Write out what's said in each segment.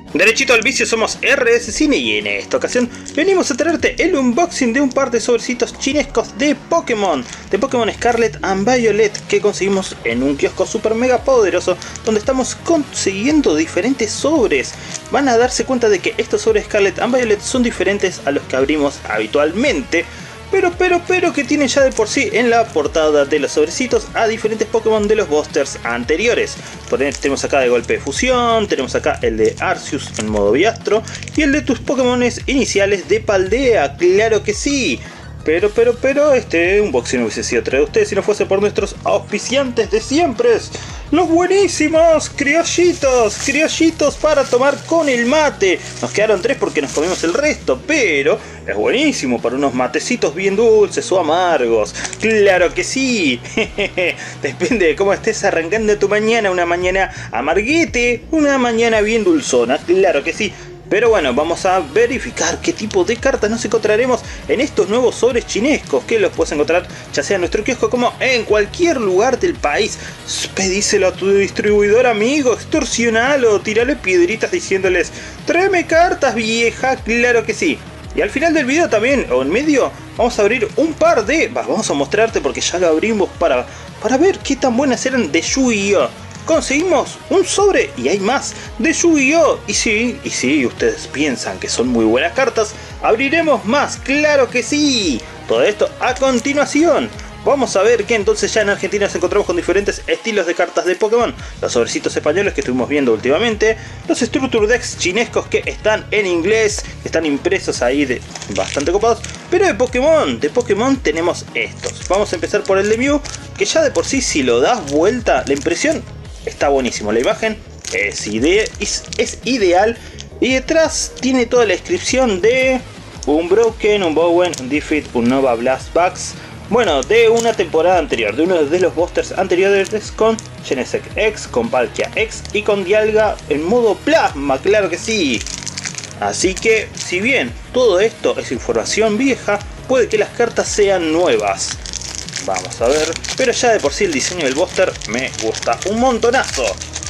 Derechito al vicio, somos RS Cine y en esta ocasión venimos a traerte el unboxing de un par de sobrecitos chinescos de Pokémon Scarlet and Violet que conseguimos en un kiosco super mega poderoso donde estamos consiguiendo diferentes sobres. Van a darse cuenta de que estos sobres Scarlet and Violet son diferentes a los que abrimos habitualmente, pero que tienen ya de por sí en la portada de los sobrecitos a diferentes Pokémon de los boosters anteriores. Por ejemplo, tenemos acá de golpe de fusión, tenemos acá el de Arceus en modo Biastro y el de tus Pokémones iniciales de Paldea, claro que sí. Pero este unboxing hubiese sido traído a ustedes si no fuese por nuestros auspiciantes de siempre, los buenísimos criollitos para tomar con el mate. Nos quedaron 3 porque nos comimos el resto, pero es buenísimo para unos matecitos bien dulces o amargos, claro que sí. Depende de cómo estés arrancando tu mañana, una mañana amarguete, una mañana bien dulzona, claro que sí. Pero bueno, vamos a verificar qué tipo de cartas nos encontraremos en estos nuevos sobres chinescos, que los puedes encontrar ya sea en nuestro kiosco como en cualquier lugar del país. Pedíselo a tu distribuidor amigo, extorsionalo, tirale piedritas diciéndoles tráeme cartas vieja, claro que sí. Y al final del video también, o en medio, vamos a abrir un par de... vamos a mostrarte porque ya lo abrimos para ver qué tan buenas eran de Yu-Gi-Oh! Conseguimos un sobre y hay más de Yu-Gi-Oh! Y sí, ustedes piensan que son muy buenas cartas, abriremos más, claro que sí. Todo esto a continuación. Vamos a ver que entonces ya en Argentina nos encontramos con diferentes estilos de cartas de Pokémon. Los sobrecitos españoles que estuvimos viendo últimamente, los Structure Decks chinescos que están en inglés, que están impresos ahí de bastante copados. Pero de Pokémon tenemos estos. Vamos a empezar por el de Mew, que ya de por sí si lo das vuelta, la impresión está buenísimo, la imagen es ideal y detrás tiene toda la descripción de un Broken, un Bowen, un Defeat, un Nova Blast Bugs. Bueno, de una temporada anterior, de uno de los boosters anteriores con Genesect X, con Palkia X y con Dialga en modo plasma, claro que sí. Así que, si bien todo esto es información vieja, puede que las cartas sean nuevas. Vamos a ver, pero ya de por sí el diseño del booster me gusta un montonazo.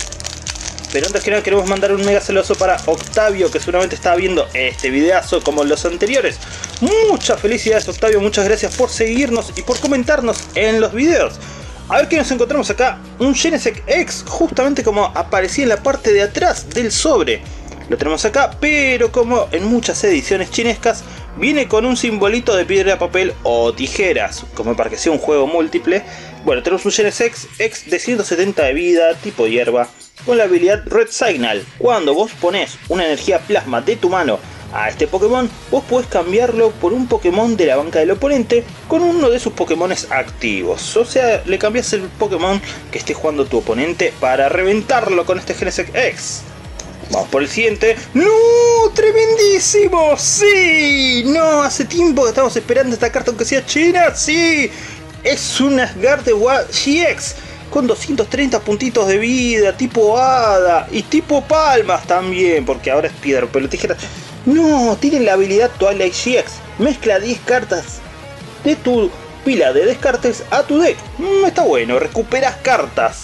Pero antes que nada queremos mandar un mega saludo para Octavio, que seguramente estaba viendo este videazo como los anteriores. Muchas felicidades Octavio, muchas gracias por seguirnos y por comentarnos en los videos. A ver qué nos encontramos acá, un Genesect X, justamente como aparecía en la parte de atrás del sobre. Lo tenemos acá, pero como en muchas ediciones chinescas, viene con un simbolito de piedra, papel o tijeras, como para que sea un juego múltiple. Bueno, tenemos un Genesect X de 170 de vida, tipo hierba, con la habilidad Red Signal. Cuando vos pones una energía plasma de tu mano a este Pokémon, vos podés cambiarlo por un Pokémon de la banca del oponente con uno de sus Pokémones activos. O sea, le cambias el Pokémon que esté jugando tu oponente para reventarlo con este Genesect X. Vamos por el siguiente. ¡No! ¡Tremendísimo! ¡Sí! No, hace tiempo que estamos esperando esta carta aunque sea china. ¡Sí! Es un Gardevoir GX con 230 puntitos de vida, tipo hada y tipo palmas también, porque ahora es piedra, papel o tijeras. No, tiene la habilidad Twilight GX. Mezcla 10 cartas de tu pila de descartes a tu deck. Está bueno, recuperas cartas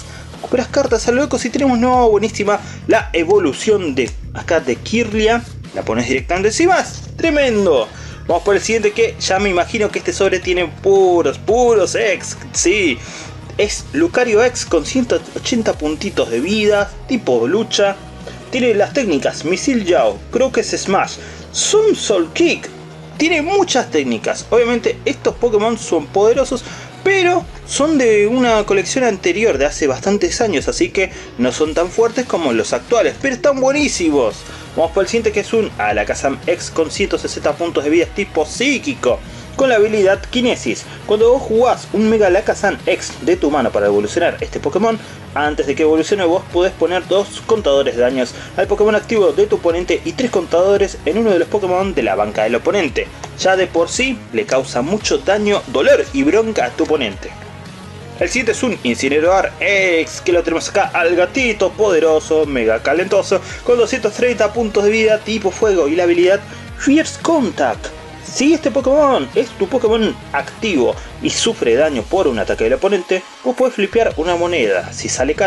a lo loco. Si tenemos nueva buenísima la evolución de acá de Kirlia, la pones directamente encima, es tremendo. Vamos por el siguiente, que ya me imagino que este sobre tiene puros X, sí. Es Lucario X con 180 puntitos de vida, tipo lucha. Tiene las técnicas Misil Yao, Croques Smash, Sun Soul Kick. Tiene muchas técnicas. Obviamente estos Pokémon son poderosos, pero son de una colección anterior de hace bastantes años, así que no son tan fuertes como los actuales, pero están buenísimos. Vamos por el siguiente, que es un Alakazam X con 160 puntos de vida tipo psíquico, con la habilidad Kinesis. Cuando vos jugás un Mega Alakazam X de tu mano para evolucionar este Pokémon, antes de que evolucione vos podés poner 2 contadores de daños al Pokémon activo de tu oponente y 3 contadores en uno de los Pokémon de la banca del oponente. Ya de por sí le causa mucho daño, dolor y bronca a tu oponente. El siguiente es un Incineroar X, que lo tenemos acá al gatito poderoso, mega calentoso, con 230 puntos de vida tipo fuego y la habilidad Fierce Contact. Si este Pokémon es tu Pokémon activo y sufre daño por un ataque del oponente, vos podés flipear una moneda. Si sale cara,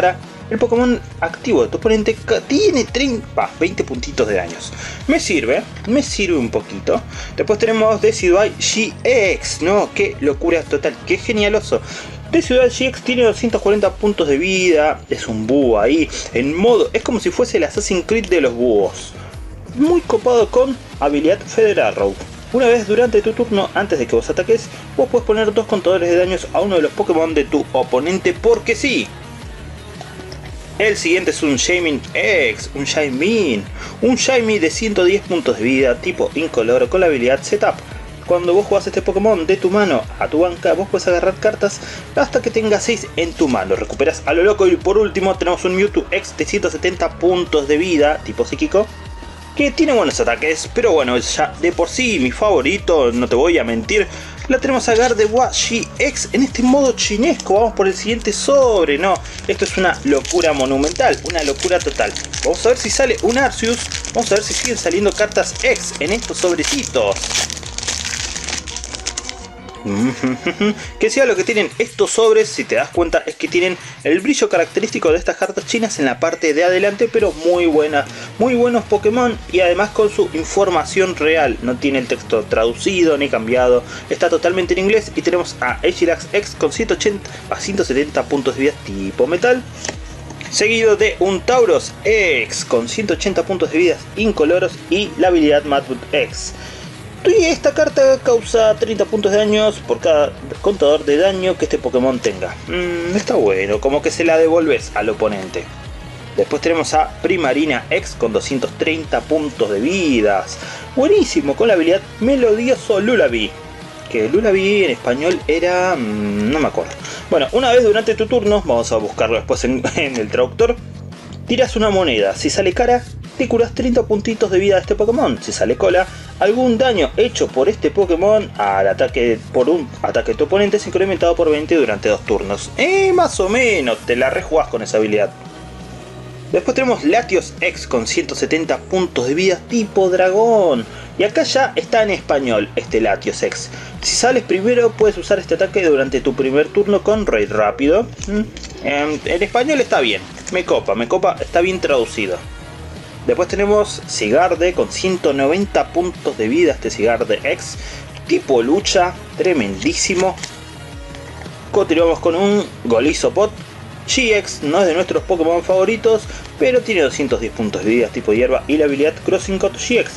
el Pokémon activo de tu oponente tiene 20 puntitos de daños. Me sirve un poquito. Después tenemos Decidueye GX, ¿no? Qué locura total, qué genialoso. Decidueye GX tiene 240 puntos de vida, es un búho ahí, en modo, es como si fuese el Assassin's Creed de los búhos. Muy copado con habilidad Feather Arrow. Una vez durante tu turno, antes de que vos ataques, vos puedes poner 2 contadores de daños a uno de los Pokémon de tu oponente porque sí. El siguiente es un Shaymin X, un Shaymin de 110 puntos de vida, tipo incoloro con la habilidad Setup. Cuando vos jugás este Pokémon de tu mano a tu banca, vos puedes agarrar cartas hasta que tengas 6 en tu mano. Recuperas a lo loco. Y por último tenemos un Mewtwo X de 170 puntos de vida, tipo psíquico, que tiene buenos ataques, pero bueno, ya de por sí mi favorito, no te voy a mentir. La tenemos a Gardevoir GX en este modo chinesco. Vamos por el siguiente sobre. No, esto es una locura monumental, una locura total. Vamos a ver si sale un Arceus. Vamos a ver si siguen saliendo cartas X en estos sobrecitos. Que sea lo que tienen estos sobres, si te das cuenta, es que tienen el brillo característico de estas cartas chinas en la parte de adelante, pero muy buenos Pokémon, y además con su información real. No tiene el texto traducido ni cambiado, está totalmente en inglés. Y tenemos a Aegislax X con 180 a 170 puntos de vida tipo metal, seguido de un Tauros X con 180 puntos de vida incoloros y la habilidad Madwood X. Y esta carta causa 30 puntos de daños por cada contador de daño que este Pokémon tenga. Está bueno, como que se la devolves al oponente. Después tenemos a Primarina X con 230 puntos de vidas. Buenísimo, con la habilidad Melodioso Lullaby. Que Lullaby en español era... no me acuerdo. Bueno, una vez durante tu turno, vamos a buscarlo después en el traductor. Tiras una moneda, si sale cara, te curas 30 puntitos de vida de este Pokémon. Si sale cola, algún daño hecho por este Pokémon al ataque por un ataque de tu oponente es incrementado por 20 durante 2 turnos. Más o menos, te la rejugás con esa habilidad. Después tenemos Latios X con 170 puntos de vida tipo dragón. Y acá ya está en español este Latios X. Si sales primero puedes usar este ataque durante tu primer turno con raid rápido. En español está bien, me copa, está bien traducido. Después tenemos Sigarde con 190 puntos de vida, este Sigarde X, tipo lucha, tremendísimo. Continuamos con un Golisopod GX, no es de nuestros Pokémon favoritos, pero tiene 210 puntos de vida, tipo hierba, y la habilidad Crossing Cut GX.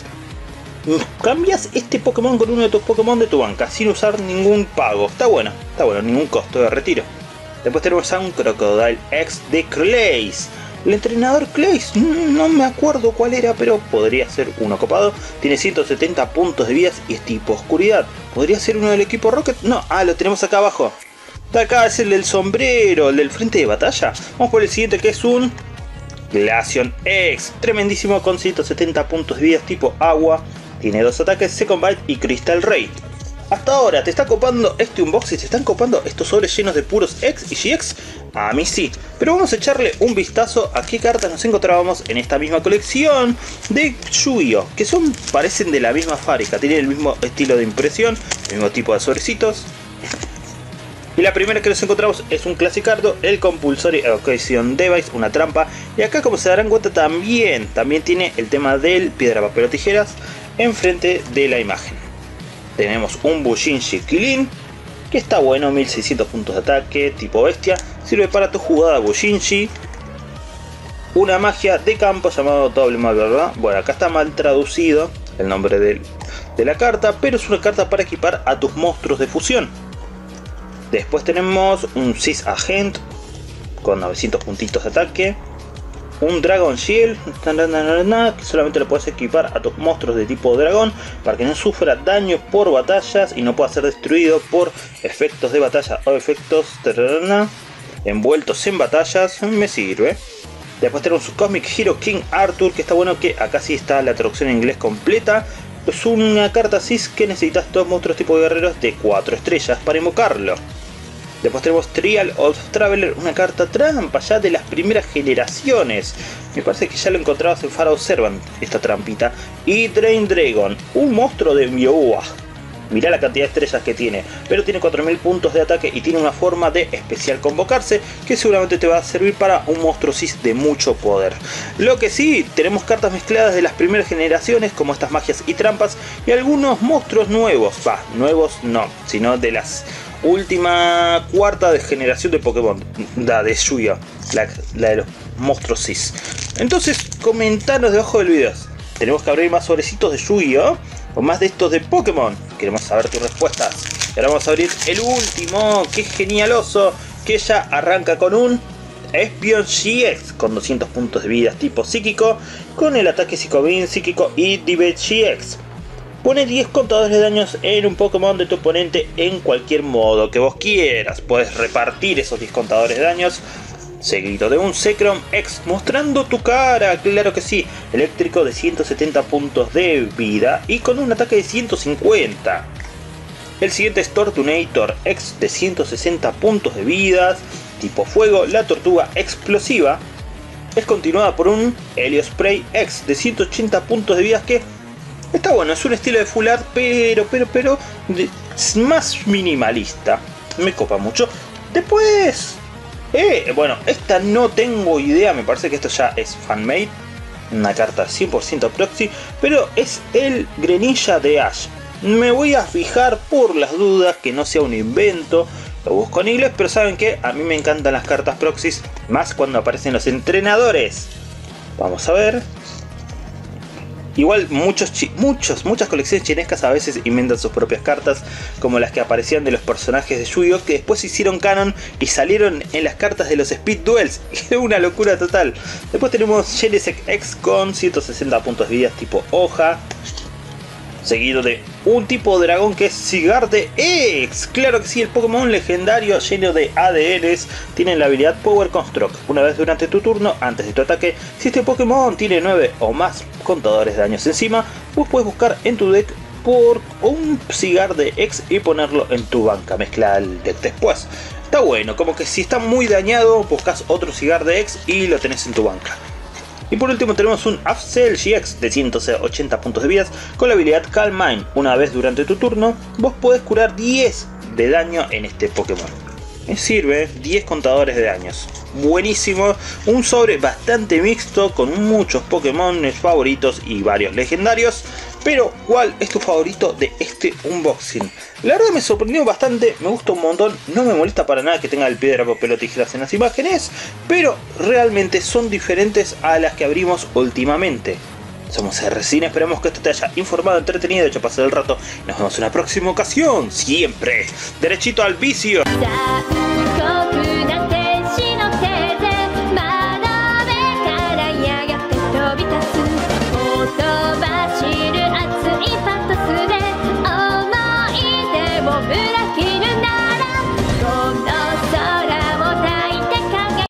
Cambias este Pokémon con uno de tus Pokémon de tu banca, sin usar ningún pago. Está bueno, ningún costo de retiro. Después tenemos a un Crocodile X de Clays. El entrenador Clays, no me acuerdo cuál era, pero podría ser uno copado. Tiene 170 puntos de vida y es tipo oscuridad. ¿Podría ser uno del equipo Rocket? No, lo tenemos acá abajo. De acá es el del sombrero, el del frente de batalla. Vamos por el siguiente, que es un Glaceon X. Tremendísimo, con 170 puntos de vida, tipo agua. Tiene 2 ataques, Second Bite y Crystal Ray. Hasta ahora, ¿te está copando este unboxing? ¿Te están copando estos sobres llenos de puros X y GX? A mí sí, pero vamos a echarle un vistazo a qué cartas nos encontrábamos en esta misma colección de Yu-Gi-Oh! Que parecen de la misma fábrica, tienen el mismo estilo de impresión, el mismo tipo de sobrecitos. Y la primera que nos encontramos es un clasicardo, el Compulsory Evocation Device, una trampa. Y acá, como se darán cuenta, también tiene el tema del piedra, papel o tijeras enfrente de la imagen. Tenemos un Bushinji Kylin, que está bueno, 1600 puntos de ataque, tipo bestia, sirve para tu jugada Bushinji. Una magia de campo llamado doble mal, ¿verdad? Bueno, acá está mal traducido el nombre de la carta, pero es una carta para equipar a tus monstruos de fusión. Después tenemos un Cis Agent con 900 puntitos de ataque. Un Dragon Shield, que solamente lo puedes equipar a tus monstruos de tipo dragón para que no sufra daño por batallas y no pueda ser destruido por efectos de batalla o efectos envueltos en batallas. Me sirve. Después tenemos un Cosmic Hero King Arthur, que está bueno, que acá sí está la traducción en inglés completa. Es una carta Cis que necesitas 2 monstruos tipo guerreros de 4 estrellas para invocarlo. Después tenemos Trial of Traveler, una carta trampa ya de las primeras generaciones. Me parece que ya lo encontrabas en Pharaoh Servant, esta trampita. Y Drain Dragon, un monstruo de Mioua. Mirá la cantidad de estrellas que tiene, pero tiene 4000 puntos de ataque y tiene una forma de especial convocarse que seguramente te va a servir para un monstruo Sis de mucho poder. Lo que sí, tenemos cartas mezcladas de las primeras generaciones como estas magias y trampas y algunos monstruos nuevos, nuevos no, sino de las última cuarta de generación de Pokémon, la de Yu-Gi-Oh, la de los monstruos Sis. Entonces comentanos debajo del video, ¿tenemos que abrir más sobrecitos de Yu-Gi-Oh o más de estos de Pokémon? Queremos saber tus respuestas. Y ahora vamos a abrir el último, que es genialoso, que ya arranca con un Espeon GX con 200 puntos de vida tipo psíquico, con el ataque Psycho-Beam, psíquico y Dive GX. Pone 10 contadores de daños en un Pokémon de tu oponente en cualquier modo que vos quieras. Puedes repartir esos 10 contadores de daños seguido de un Zekrom X mostrando tu cara, claro que sí, eléctrico de 170 puntos de vida y con un ataque de 150. El siguiente es Tortunator X de 160 puntos de vida, tipo fuego, la tortuga explosiva. Es continuada por un Heliosprey X de 180 puntos de vida que está bueno, es un estilo de full art, pero es más minimalista. Me copa mucho. Después, bueno, esta no tengo idea, me parece que esto ya es fanmade. Una carta 100% proxy, pero es el Greninja de Ash. Me voy a fijar por las dudas que no sea un invento. Lo busco en inglés, pero saben que a mí me encantan las cartas proxies, más cuando aparecen los entrenadores. Vamos a ver. Igual muchas colecciones chinescas a veces inventan sus propias cartas, como las que aparecían de los personajes de Yu-Gi-Oh que después se hicieron canon y salieron en las cartas de los Speed Duels. Y una locura total. Después tenemos Genesect X con 160 puntos de vida tipo hoja, seguido de un tipo de dragón que es Sigarde X. Claro que sí, el Pokémon legendario lleno de ADNs tiene la habilidad Power Construct. Una vez durante tu turno, antes de tu ataque, si este Pokémon tiene 9 o más contadores de daños encima, vos puedes buscar en tu deck por un Sigarde X y ponerlo en tu banca, mezcla el deck después. Está bueno, como que si está muy dañado, buscas otro Sigarde X y lo tenés en tu banca. Y por último tenemos un Afcel GX de 180 puntos de vida con la habilidad Calm Mind. Una vez durante tu turno, vos podés curar 10 de daño en este Pokémon. Me sirve 10 contadores de daños. Buenísimo, un sobre bastante mixto con muchos Pokémon favoritos y varios legendarios. Pero, ¿cuál es tu favorito de este unboxing? La verdad me sorprendió bastante, me gusta un montón, no me molesta para nada que tenga el piedra, papel o tijeras en las imágenes, pero realmente son diferentes a las que abrimos últimamente. Somos RCine, esperamos que esto te haya informado, entretenido, hecho pasar el rato. Nos vemos en una próxima ocasión, siempre derechito al vicio.